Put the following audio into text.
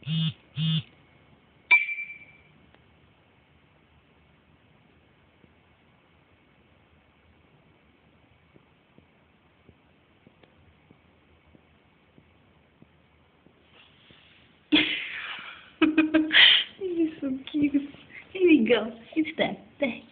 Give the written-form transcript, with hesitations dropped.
This is so cute. Here we go. It's that. There.